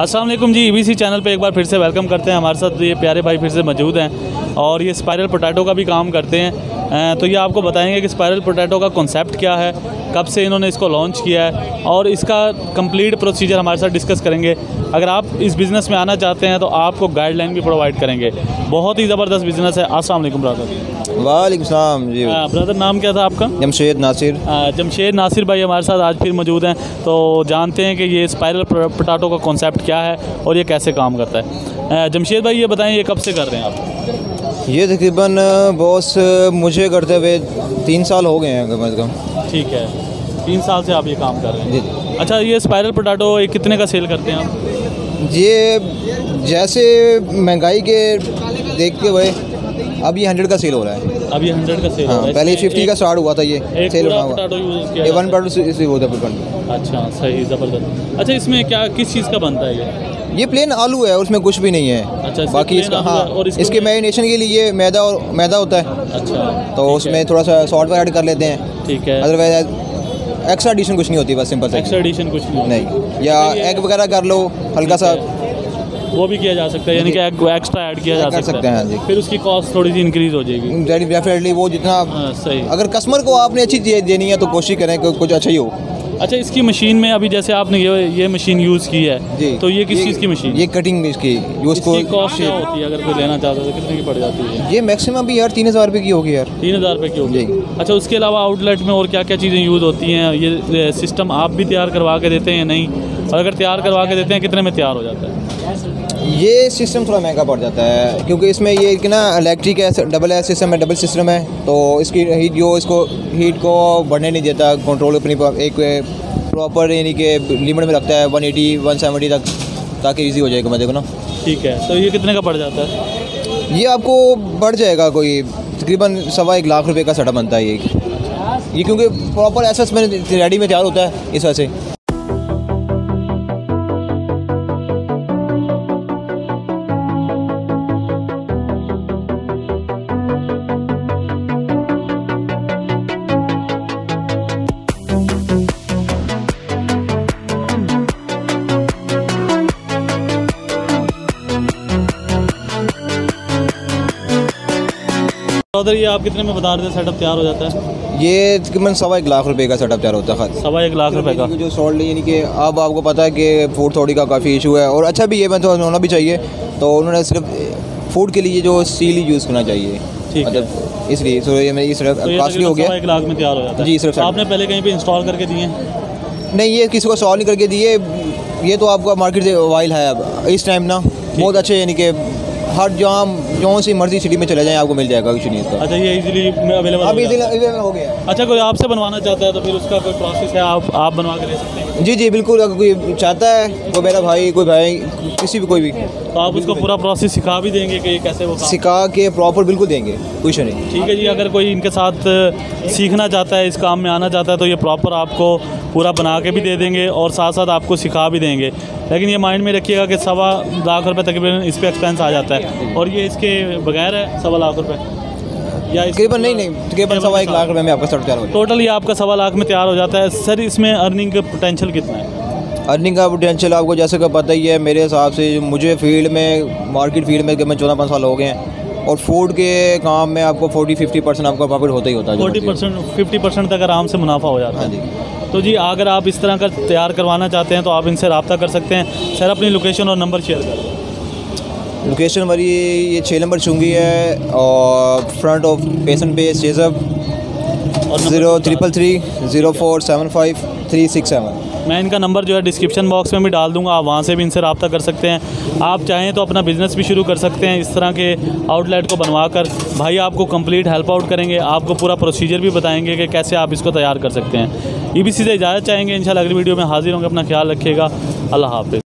अस्सलाम वालेकुम जी, EBC channel पे एक बार फिर से वेलकम करते हैं। हमारे साथ ये प्यारे भाई फिर से मौजूद हैं और ये स्पाइरल पोटैटो का भी काम करते हैं। तो ये आपको बताएंगे कि स्पाइरल पोटैटो का कॉन्सेप्ट क्या है, कब से इन्होंने इसको लॉन्च किया है और इसका कंप्लीट प्रोसीजर हमारे साथ डिस्कस करेंगे। अगर आप इस बिज़नेस में आना चाहते हैं तो आपको गाइडलाइन भी प्रोवाइड करेंगे। बहुत ही ज़बरदस्त बिज़नेस है। अस्सलाम वालेकुम ब्रदर। वालेकुम सलाम जी। ब्रदर नाम क्या था आपका? जमशेद नासिर। जमशेद नासिर भाई हमारे साथ आज फिर मौजूद हैं। तो जानते हैं कि ये स्पाइरल पोटैटो का कॉन्सेप्ट क्या है और ये कैसे काम करता है। जमशेद भाई ये बताएं, ये कब से कर रहे हैं आप? ये तकरीबन बॉस मुझे करते हुए 3 साल हो गए हैं कम से कम। ठीक है, 3 साल से आप ये काम कर रहे हैं। जी। अच्छा, ये स्पाइरल पोटैटो ये कितने का सेल करते हैं आप? ये जैसे महंगाई के देखते हुए अब ये 100 का सेल हो रहा है। अब ये 100 का सेल हो रहा है। पहले 50 का स्टार्ट हुआ था, ये सेल होना हुआ। ये 1 होता है। अच्छा, सही, ज़बरदस्त। अच्छा, इसमें क्या किस चीज़ का बनता है ये प्लेन आलू है, उसमें कुछ भी नहीं है। अच्छा, बाकी इसका और इसके मैरिनेशन के लिए मैदा होता है। अच्छा, तो उसमें थोड़ा सा सॉल्ट वगैरह ऐड कर लेते हैं। ठीक है। अदरवाइज एक्स्ट्रा एडिशन कुछ नहीं होती, बस सिंपल से एक्स्ट्रा एडिशन कुछ नहीं। या एग वगैरह कर लो हल्का सा, वो भी किया जा सकता है, यानी कि एक्स्ट्रा ऐड किया जा सकता है। हाँ जी। फिर उसकी कॉस्ट थोड़ी सी इंक्रीज हो जाएगी। डेफिनेटली वो जितना सही। अगर कस्टमर को आपने अच्छी चीज़ देनी है तो कोशिश करें कि कुछ अच्छा ही हो। अच्छा, इसकी मशीन में अभी जैसे आपने ये मशीन यूज़ की है जी, तो ये किस चीज़ की मशीन? ये कटिंग इसकी उसको कॉस्ट क्या होती है? अगर कोई लेना चाहता है तो कितने की पड़ जाती है? ये मैक्सिमम भी यार 3000 रुपये की होगी यार। 3000 रुपये की होगी। अच्छा, उसके अलावा आउटलेट में और क्या क्या चीज़ें यूज़ होती हैं? ये सिस्टम आप भी तैयार करवा के देते हैं या नहीं? और अगर तैयार करवा के देते हैं कितने में तैयार हो जाता है? ये सिस्टम थोड़ा महंगा पड़ जाता है क्योंकि इसमें ये कि ना इलेक्ट्रिक है, डबल सिस्टम है। तो इसकी हीट को बढ़ने नहीं देता, कंट्रोल अपनी एक प्रॉपर यानी कि लिमिट में रखता है 180 170 तक, ताकि इजी हो जाएगा मुझे को ना। ठीक है। तो ये कितने का पड़ जाता है? ये आपको बढ़ जाएगा कोई तकरीबन 1.25 लाख रुपए का सेटअप बनता है ये क्योंकि प्रॉपर ऐसा में रेडी में तैयार होता है इस वजह से। उधर ये आप कितने में बता रहे थे सेटअप तैयार हो जाता है? ये तकरीबन 1.25 लाख रुपए का सेटअप तैयार होता है। 1.25 लाख रुपए का जो सॉल्ट यानी कि अब आपको पता है कि फूड थोड़ी का काफ़ी इशू है और अच्छा भी ये तो होना भी चाहिए। तो उन्होंने सिर्फ फूड के लिए जो स्टील ही यूज़ करना चाहिए। ठीक है। इसलिए तो ये मेरी सिर्फ कॉस्टली हो गया। 1 लाख में तैयार हो जाता है जी। सिर्फ आपने पहले कहीं पे इंस्टॉल करके दिए? नहीं, ये किसी को इंस्टॉल नहीं करके दिए। ये तो आपका मार्केट से वाइल है अब इस टाइम ना, बहुत अच्छे, यानी कि हर जो सी मर्जी सिटी में चले जाएं आपको मिल जाएगा कुछ नहीं इसका। अच्छा, ये इजीली अवेलेबल हो गया। अच्छा, कोई आपसे बनवाना चाहता है तो फिर उसका कोई प्रोसेस है, आप बनवा के दे सकते हैं? जी बिल्कुल। अगर कोई चाहता है, कोई मेरा भाई, कोई भाई, कोई भी तो आप उसको पूरा प्रोसेस सिखा भी देंगे कि कैसे वो सिखा के प्रॉपर बिल्कुल देंगे, कुछ नहीं। ठीक है जी। अगर कोई इनके साथ सीखना चाहता है, इस काम में आना चाहता है तो ये प्रॉपर आपको पूरा बना के भी दे देंगे और साथ साथ आपको सिखा भी देंगे। लेकिन ये माइंड में रखिएगा कि 1.25 लाख रुपये तकरीबन इस पर एक्सपेंस आ जाता है और ये इसके बगैर है 1.25 लाख रुपये या तकरीबन नहीं तकरीबन 1.25 लाख रुपये में आपका सेट तैयार हो जाएगा। टोटल ये आपका 1.25 लाख में तैयार हो जाता है। सर, इसमें अर्निंग का पोटेंशियल कितना है? अर्निंग का पोटेंशियल आपको जैसे कि पता ही है, मेरे हिसाब से मुझे फील्ड में मार्केट फील्ड में मैं 14-15 साल हो गए हैं और फूड के काम में आपको 40-50% आपका प्रॉफिट होता ही होता है। 40-50% तक आराम से मुनाफा हो जाता है। हाँ जी। तो जी, अगर आप इस तरह का तैयार करवाना चाहते हैं तो आप इनसे रब्ता कर सकते हैं। सर, अपनी लोकेशन और नंबर शेयर करें। लोकेशन हमारी ये 6 नंबर चुंगी है और फ्रंट ऑफ पेशन पे शेजब और 0333-0475-367। मैं इनका नंबर जो है डिस्क्रिप्शन बॉक्स में भी डाल दूंगा, आप वहाँ से भी इनसे रब्ता कर सकते हैं। आप चाहें तो अपना बिज़नेस भी शुरू कर सकते हैं। इस तरह के आउटलेट को बनवा कर भाई आपको कंप्लीट हेल्प आउट करेंगे, आपको पूरा प्रोसीजर भी बताएंगे कि कैसे आप इसको तैयार कर सकते हैं। ईबीसी से इजाज़त चाहेंगे। इंशाल्लाह अगली वीडियो में हाजिर होंगे। अपना ख्याल रखिएगा। अल्लाह हाफ़िज़।